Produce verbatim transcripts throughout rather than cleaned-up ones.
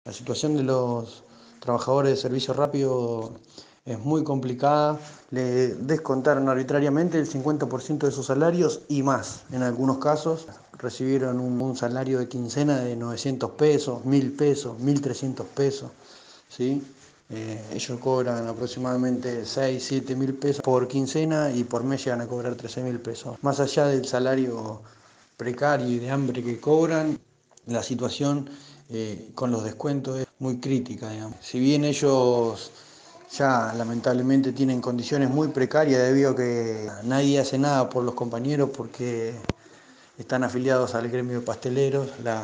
La situación de los trabajadores de servicio rápido es muy complicada. Le descontaron arbitrariamente el cincuenta por ciento de sus salarios y más. En algunos casos recibieron un, un salario de quincena de novecientos pesos, mil pesos, mil trescientos pesos. ¿Sí? Eh, ellos cobran aproximadamente seis, siete mil pesos por quincena y por mes llegan a cobrar trece mil pesos. Más allá del salario precario y de hambre que cobran, la situación eh, con los descuentos es muy crítica, digamos. Si bien ellos ya lamentablemente tienen condiciones muy precarias debido a que nadie hace nada por los compañeros porque están afiliados al gremio de pasteleros, la,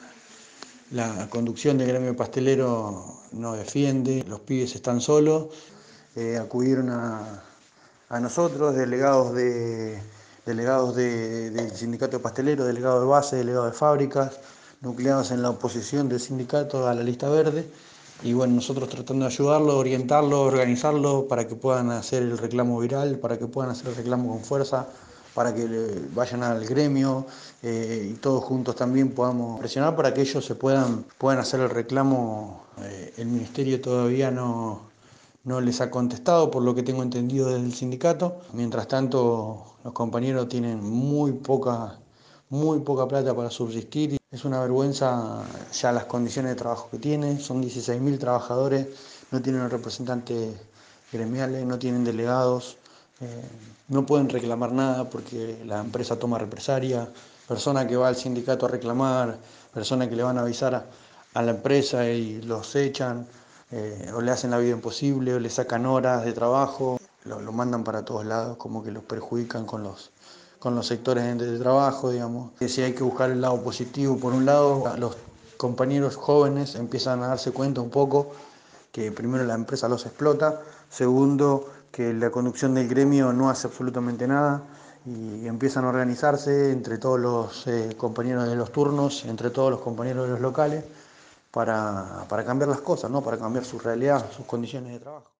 la conducción del gremio pastelero no defiende, los pibes están solos, eh, acudieron a, a nosotros, delegados, de, delegados de, del sindicato de pasteleros, delegados de base, delegados de fábricas, nucleados en la oposición del sindicato a la lista verde, y bueno, nosotros tratando de ayudarlos, orientarlos, organizarlos para que puedan hacer el reclamo viral, para que puedan hacer el reclamo con fuerza, para que vayan al gremio eh, y todos juntos también podamos presionar para que ellos se puedan, puedan hacer el reclamo. Eh, el ministerio todavía no, no les ha contestado, por lo que tengo entendido del sindicato. Mientras tanto, los compañeros tienen muy poca, muy poca plata para subsistir. Es una vergüenza ya las condiciones de trabajo que tienen. Son dieciséis mil trabajadores, no tienen representantes gremiales, no tienen delegados. Eh, no pueden reclamar nada porque la empresa toma represalia, persona que va al sindicato a reclamar, persona que le van a avisar a, a la empresa y los echan, eh, o le hacen la vida imposible, o le sacan horas de trabajo, lo, lo mandan para todos lados, como que los perjudican con los, con los sectores de trabajo, digamos. Y si hay que buscar el lado positivo, por un lado, los compañeros jóvenes empiezan a darse cuenta un poco que primero la empresa los explota, segundo, que la conducción del gremio no hace absolutamente nada y empiezan a organizarse entre todos los eh, compañeros de los turnos, entre todos los compañeros de los locales, para, para cambiar las cosas, ¿no? Para cambiar su realidad, sus condiciones de trabajo.